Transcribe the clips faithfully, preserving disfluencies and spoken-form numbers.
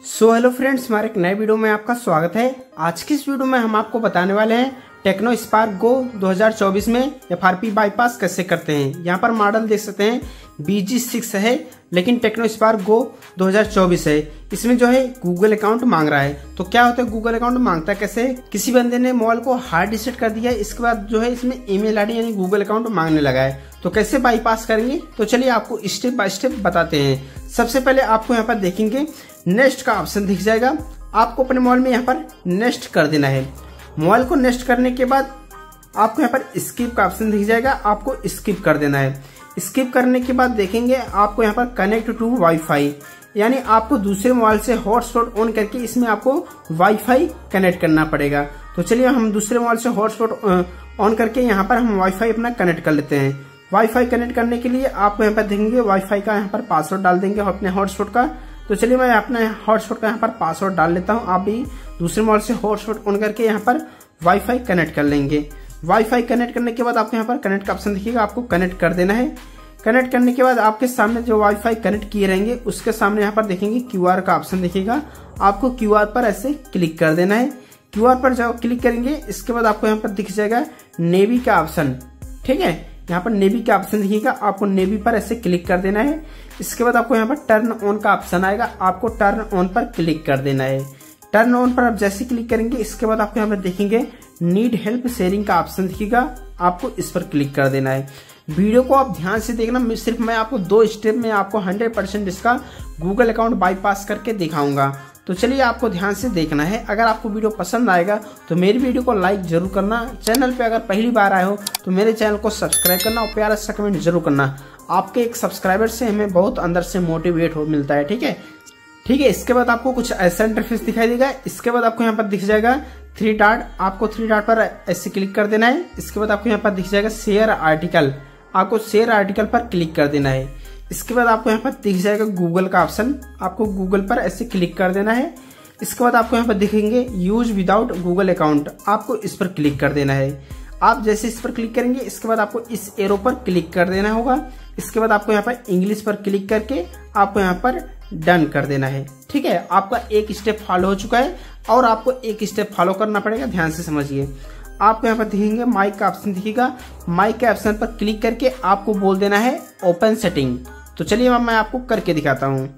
So hello friends, हमारे एक नए वीडियो में आपका स्वागत है। आज की इस वीडियो में हम आपको बताने वाले हैं टेक्नो स्पार्क गो दो हज़ार चौबीस में एफ आर पी बाईपास कैसे करते हैं। यहाँ पर मॉडल देख सकते हैं बी जी सिक्स है, लेकिन टेक्नो स्पार्क गो दो हज़ार चौबीस है। इसमें जो है गूगल अकाउंट मांग रहा है। तो क्या होता है गूगल अकाउंट मांगता है कैसे? किसी बंदे ने मोबाइल को हार्ड रीसेट कर दिया है, इसके बाद जो है इसमें ईमेल आईडी यानी गूगल अकाउंट मांगने लगा है। तो कैसे बाईपास करेंगे, तो चलिए आपको स्टेप बाय स्टेप बताते हैं। सबसे पहले आपको यहाँ पर देखेंगे नेक्स्ट का ऑप्शन दिख जाएगा। आपको अपने मोबाइल में यहाँ पर नेक्स्ट कर देना है। मोबाइल को नेक्स्ट करने के बाद आपको यहाँ पर स्किप का ऑप्शन दिख जाएगा, आपको स्किप कर देना है। स्किप करने के बाद देखेंगे आपको यहाँ पर कनेक्ट टू वाईफाई, यानी आपको दूसरे मोबाइल से हॉटस्पॉट ऑन करके इसमें आपको वाईफाई कनेक्ट करना पड़ेगा। तो चलिए हम दूसरे मोबाइल से हॉटस्पॉट ऑन करके यहाँ पर हम वाईफाई अपना कनेक्ट कर लेते हैं। वाईफाई कनेक्ट करने के लिए आपको यहाँ पर देखेंगे वाईफाई का यहाँ पर पासवर्ड डाल देंगे अपने हॉटस्पॉट का। तो चलिए मैं अपने हॉटस्पॉट का यहाँ पर पासवर्ड डाल लेता हूँ। आप भी दूसरे मोबाइल से हॉटस्पॉट ऑन करके यहाँ पर वाईफाई कनेक्ट कर लेंगे। वाईफाई कनेक्ट करने के बाद आपको यहाँ पर कनेक्ट का ऑप्शन दिखेगा, आपको कनेक्ट कर देना है। कनेक्ट करने के बाद आपके सामने जो वाईफाई कनेक्ट किए रहेंगे उसके सामने यहाँ पर देखेंगे क्यूआर का ऑप्शन दिखेगा, आपको क्यूआर पर ऐसे क्लिक कर देना है। क्यूआर पर जब क्लिक करेंगे इसके बाद आपको यहाँ पर दिख जाएगा नेवी का ऑप्शन। ठीक है, यहाँ पर नेवी का ऑप्शन दिखेगा, आपको नेवी पर ऐसे क्लिक कर देना है। इसके बाद आपको यहाँ पर टर्न ऑन का ऑप्शन आएगा, आपको टर्न ऑन पर क्लिक कर देना है। टर्न ऑन पर आप जैसे क्लिक करेंगे इसके बाद आपको यहाँ पर देखेंगे नीड हेल्प शेयरिंग का ऑप्शन दिखेगा, आपको इस पर क्लिक कर देना है। वीडियो को आप ध्यान से देखना, सिर्फ मैं आपको दो स्टेप में आपको हंड्रेड परसेंट इसका गूगल अकाउंट बाईपास करके दिखाऊंगा। तो चलिए आपको ध्यान से देखना है। अगर आपको वीडियो पसंद आएगा तो मेरी वीडियो को लाइक जरूर करना। चैनल पे अगर पहली बार आए हो तो मेरे चैनल को सब्सक्राइब करना और प्यारा सा कमेंट जरूर करना। आपके एक सब्सक्राइबर से हमें बहुत अंदर से मोटिवेट हो मिलता है। ठीक है ठीक है इसके बाद आपको कुछ ऐसा इंटरफेस दिखाई देगा। इसके बाद आपको यहाँ पर दिख जाएगा थ्री डॉट, आपको थ्री डॉट पर ऐसे क्लिक कर देना है। इसके बाद आपको यहाँ पर दिख जाएगा शेयर आर्टिकल, आपको शेयर आर्टिकल पर क्लिक कर देना है। इसके बाद आपको यहाँ पर दिख जाएगा गूगल का ऑप्शन, आपको गूगल पर ऐसे क्लिक कर देना है। इसके बाद आपको यहाँ पर दिखेंगे यूज विदाउट गूगल अकाउंट, आपको इस पर क्लिक कर देना है। आप जैसे इस पर क्लिक करेंगे इसके बाद आपको इस एरो पर क्लिक कर देना होगा। इसके बाद आपको यहाँ पर इंग्लिश पर क्लिक करके आपको यहाँ पर डन कर देना है। ठीक है, आपका एक स्टेप फॉलो हो चुका है और आपको एक स्टेप फॉलो करना पड़ेगा, ध्यान से समझिए। आपको यहाँ पर दिखेंगे माइक का ऑप्शन दिखेगा, माइक के ऑप्शन पर क्लिक करके आपको बोल देना है ओपन सेटिंग। तो चलिए मैं आपको करके दिखाता हूँ।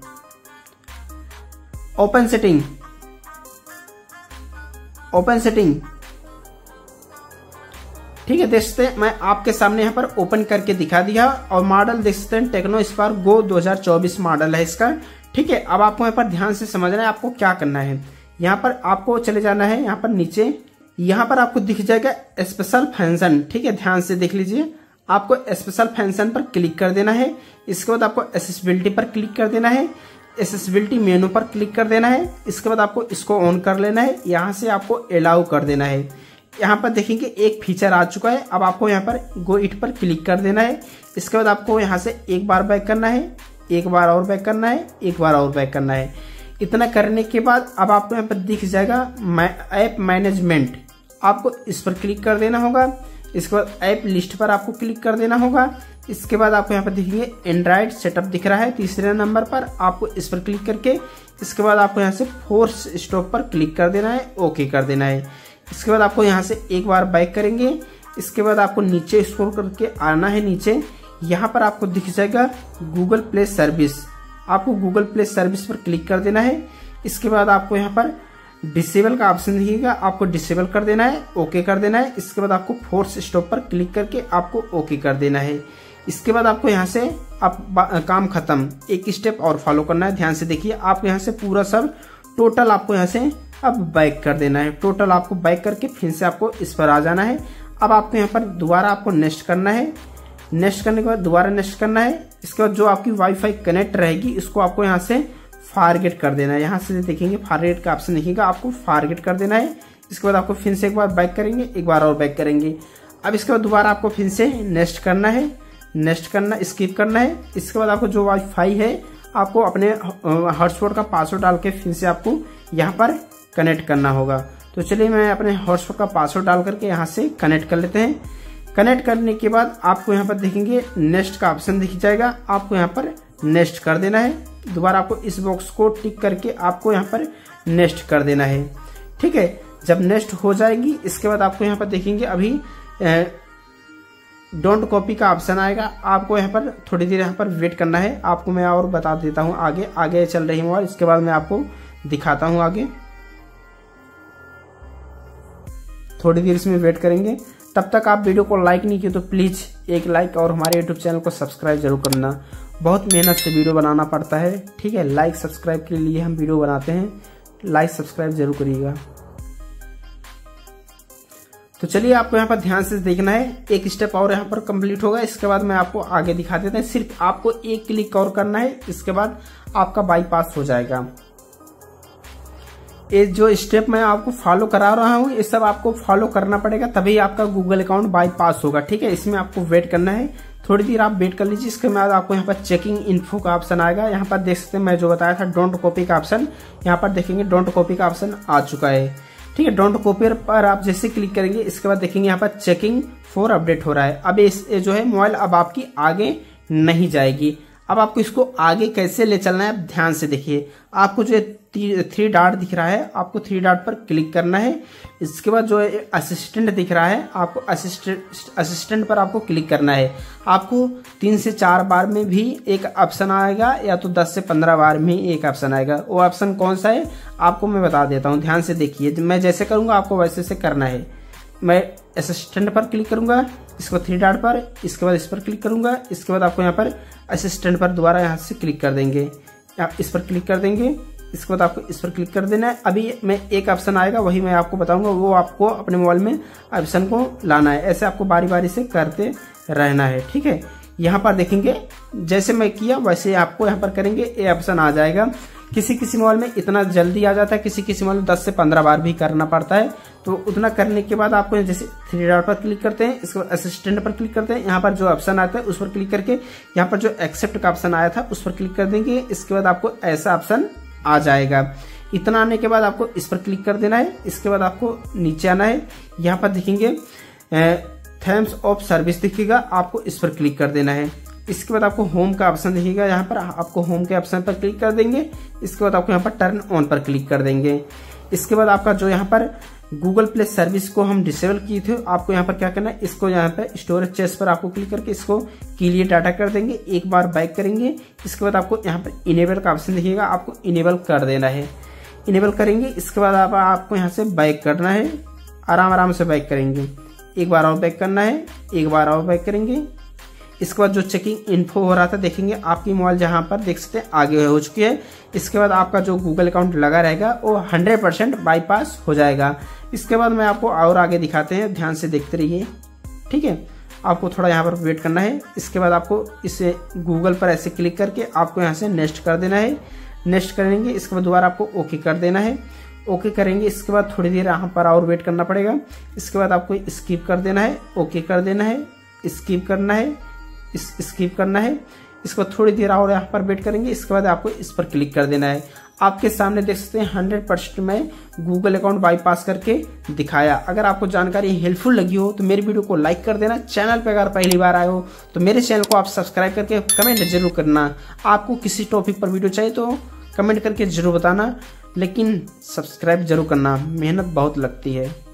Open setting, open setting. ठीक है, देख सकते हैं मैं आपके सामने यहाँ पर ओपन करके दिखा दिया और मॉडल देख सकते हैं टेक्नो स्पार्क गो दो हज़ार चौबीस मॉडल है इसका। ठीक है, अब आपको यहाँ पर ध्यान से समझना है आपको क्या करना है। यहाँ पर आपको चले जाना है, यहाँ पर नीचे यहाँ पर आपको दिख जाएगा स्पेशल फंक्शन। ठीक है, ध्यान से देख लीजिए, आपको स्पेशल फंक्शन पर क्लिक कर देना है। इसके बाद आपको एक्सेसिबिलिटी पर क्लिक कर देना है, एक्सेसिबिलिटी मेनू पर क्लिक कर देना है। इसके बाद आपको इसको ऑन कर लेना है, यहाँ से आपको अलाउ कर देना है। यहाँ पर देखेंगे एक फीचर आ चुका है, अब आपको यहाँ पर गो इट पर क्लिक कर देना है। इसके बाद आपको यहाँ से एक बार बैक करना है, एक बार और बैक करना है, एक बार और बैक करना है। इतना करने के बाद अब आपको यहाँ पर दिख जाएगा ऐप मैनेजमेंट, आपको इस पर क्लिक कर देना होगा। इसके बाद ऐप लिस्ट पर आपको क्लिक कर देना होगा। इसके बाद आपको यहाँ पर दिखेंगे एंड्रॉइड सेटअप दिख रहा है तीसरे नंबर पर, आपको इस पर क्लिक करके इसके बाद आपको यहाँ से फोर्स स्टॉप पर क्लिक कर देना है, ओके कर देना है। इसके बाद आपको यहाँ से एक बार बैक करेंगे। इसके बाद आपको नीचे स्क्रॉल करके आना है, नीचे यहाँ पर आपको दिख जाएगा गूगल प्ले सर्विस, आपको गूगल प्ले सर्विस पर क्लिक कर देना है। इसके बाद आपको यहाँ पर डिसेबल का ऑप्शन दिखेगा, आपको डिसेबल कर देना है, ओके कर देना है। इसके बाद आपको फोर्स स्टॉप पर क्लिक करके आपको ओके कर देना है। इसके बाद आपको यहाँ से आप काम खत्म, एक स्टेप और फॉलो करना है, ध्यान से देखिए। आपको यहाँ से पूरा सब टोटल आपको यहाँ से अब बैक कर देना है। टोटल आपको बैक करके फिर से आपको इस पर आ जाना है। अब आपको यहाँ पर दोबारा आपको नेक्स्ट करना है, नेक्स्ट करने के बाद दोबारा नेक्स्ट करना है। इसके बाद जो आपकी वाईफाई कनेक्ट रहेगी इसको आपको यहाँ से फॉरगेट कर देना है। यहाँ से देखेंगे फॉरगेट का ऑप्शन दिखेगा, आपको फॉरगेट कर देना है। इसके बाद आपको फिर से एक बार बैक करेंगे, एक बार और बैक करेंगे। अब इसके बाद दोबारा आपको फिर से नेक्स्ट करना है, नेक्स्ट करना स्किप करना है। इसके बाद आपको जो वाईफाई है आपको अपने हॉटस्पॉट का पासवर्ड डाल के फिर से आपको यहाँ पर कनेक्ट करना होगा। तो चलिए मैं अपने हॉटस्पॉट का पासवर्ड डाल करके यहाँ से कनेक्ट कर लेते हैं। कनेक्ट करने के बाद आपको यहाँ पर देखेंगे नेक्स्ट का ऑप्शन दिख जाएगा, आपको यहाँ पर नेक्स्ट कर देना है। दोबारा आपको इस बॉक्स को टिक करके आपको यहाँ पर नेक्स्ट कर देना है। ठीक है, जब नेक्स्ट हो जाएगी इसके बाद आपको यहाँ पर देखेंगे अभी डोंट कॉपी का ऑप्शन आएगा। आपको यहाँ पर थोड़ी देर यहाँ पर वेट करना है। आपको मैं और बता देता हूँ आगे आगे चल रही मोबाइल, इसके बाद मैं आपको दिखाता हूँ आगे। थोड़ी देर इसमें वेट करेंगे। तब तक आप वीडियो को लाइक नहीं किए तो प्लीज एक लाइक और हमारे यूट्यूब चैनल को सब्सक्राइब जरूर करना। बहुत मेहनत से वीडियो बनाना पड़ता है। ठीक है, लाइक सब्सक्राइब के लिए हम वीडियो बनाते हैं, लाइक सब्सक्राइब जरूर करिएगा। तो चलिए आपको यहाँ पर ध्यान से देखना है। एक स्टेप और यहाँ पर कंप्लीट होगा, इसके बाद मैं आपको आगे दिखा देता हूँ। सिर्फ आपको एक क्लिक और करना है, इसके बाद आपका बाईपास हो जाएगा। ये जो स्टेप मैं आपको फॉलो करा रहा हूँ ये सब आपको फॉलो करना पड़ेगा, तभी आपका गूगल अकाउंट बाईपास होगा। ठीक है, इसमें आपको वेट करना है, थोड़ी देर आप वेट कर लीजिए। इसके बाद आपको यहाँ पर चेकिंग इन्फो का ऑप्शन आएगा। यहाँ पर देख सकते हैं मैं जो बताया था डोंट कॉपी का ऑप्शन, यहाँ पर देखेंगे डोंट कॉपी का ऑप्शन आ चुका है। ठीक है, डोंट कॉपी पर आप जैसे क्लिक करेंगे इसके बाद देखेंगे यहाँ पर चेकिंग फॉर अपडेट हो रहा है। अब इस जो है मोबाइल अब आपकी आगे नहीं जाएगी। अब आपको इसको आगे कैसे ले चलना है, अब ध्यान से देखिए। आपको जो थ्री डॉट दिख रहा है, आपको थ्री डॉट पर क्लिक करना है। इसके बाद जो असिस्टेंट दिख रहा है, आपको असिस्टेंट असिस्टेंट पर आपको क्लिक करना है। आपको तीन से चार बार में भी एक ऑप्शन आएगा या तो दस से पंद्रह बार में एक ऑप्शन आएगा। वो ऑप्शन कौन सा है आपको मैं बता देता हूँ, ध्यान से देखिए। मैं जैसे करूंगा आपको वैसे से करना है। मैं असिस्टेंट पर क्लिक करूंगा, इसके बाद थ्री डॉट पर, इसके बाद इस पर क्लिक करूंगा, इसके बाद आपको यहाँ पर असिस्टेंट पर दोबारा यहाँ से क्लिक कर देंगे। आप इस पर क्लिक कर देंगे, इसके बाद आपको इस पर क्लिक कर देना है। अभी मैं एक ऑप्शन आएगा वही मैं आपको बताऊंगा, वो आपको अपने मोबाइल में ऑप्शन को लाना है। ऐसे आपको बारी बारी से करते रहना है। ठीक है, यहाँ पर देखेंगे जैसे मैं किया वैसे आपको यहाँ पर करेंगे, ये ऑप्शन आ जाएगा। किसी किसी मोबाइल में इतना जल्दी आ जाता है, किसी किसी मोबाइल में दस से पंद्रह बार भी करना पड़ता है। तो उतना करने के बाद आपको जैसे थ्री डॉट पर क्लिक करते हैं, इसके बाद असिस्टेंट पर क्लिक करते हैं, यहाँ पर जो ऑप्शन आता है उस पर क्लिक करके यहाँ पर जो एक्सेप्ट का ऑप्शन आया था उस पर क्लिक कर देंगे। इसके बाद आपको ऐसा ऑप्शन आ जाएगा। इतना आने के बाद आपको इस पर क्लिक कर देना है। इसके बाद आपको नीचे आना है, यहाँ पर देखेंगे थैम्स ऑफ सर्विस दिखेगा, आपको इस पर क्लिक कर देना है। इसके बाद आपको होम का ऑप्शन दिखेगा, यहाँ पर आपको होम के ऑप्शन पर क्लिक कर देंगे। इसके बाद आपको यहाँ पर टर्न ऑन पर क्लिक कर देंगे। इसके बाद आपका जो यहाँ पर गूगल प्ले सर्विस को हम डिसेबल किए थे, आपको यहाँ पर क्या करना है, इसको यहाँ पर स्टोरेज चेस पर आपको क्लिक करके इसको क्लियर डाटा कर देंगे। एक बार बैक करेंगे, इसके बाद आपको यहाँ पर इनेबल का ऑप्शन दिखेगा, आपको इनेबल कर देना है। इनेबल करेंगे, इसके बाद आप, आपको यहाँ से बैक करना है, आराम आराम से बैक करेंगे। एक बार और बैक करना है, एक बार और बैक करेंगे। इसके बाद जो चेकिंग इन्फो हो रहा था देखेंगे आपकी मोबाइल जहां पर देख सकते हैं आगे हो चुकी है। इसके बाद आपका जो गूगल अकाउंट लगा रहेगा वो हंड्रेड परसेंट बाईपास हो जाएगा। इसके बाद मैं आपको और आगे दिखाते हैं, ध्यान से देखते रहिए। ठीक है, आपको थोड़ा यहाँ पर वेट करना है। इसके बाद आपको इसे गूगल पर ऐसे क्लिक करके आपको यहाँ से नेक्स्ट कर देना है। नेक्स्ट करेंगे, इसके बाद दोबारा आपको ओके कर देना है। ओके करेंगे, इसके बाद थोड़ी देर यहाँ पर और वेट करना पड़ेगा। इसके बाद आपको स्किप कर देना है, ओके कर देना है, स्किप करना है, इस स्किप करना है। इसको थोड़ी देर और यहाँ पर वेट करेंगे। इसके बाद आपको इस पर क्लिक कर देना है। आपके सामने देख सकते हैं हंड्रेड परसेंट में गूगल अकाउंट बाईपास करके दिखाया। अगर आपको जानकारी हेल्पफुल लगी हो तो मेरे वीडियो को लाइक कर देना। चैनल पर अगर पहली बार आए हो तो मेरे चैनल को आप सब्सक्राइब करके कमेंट जरूर करना। आपको किसी टॉपिक पर वीडियो चाहिए तो कमेंट करके जरूर बताना, लेकिन सब्सक्राइब जरूर करना, मेहनत बहुत लगती है।